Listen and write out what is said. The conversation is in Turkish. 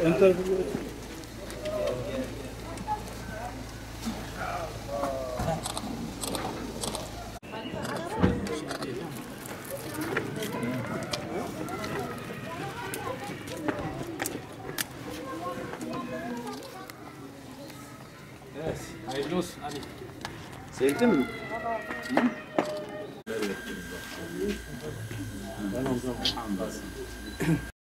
ön tarafı Evet, hayırlı olsun. Hadi. sevdin mi? Ben o zaman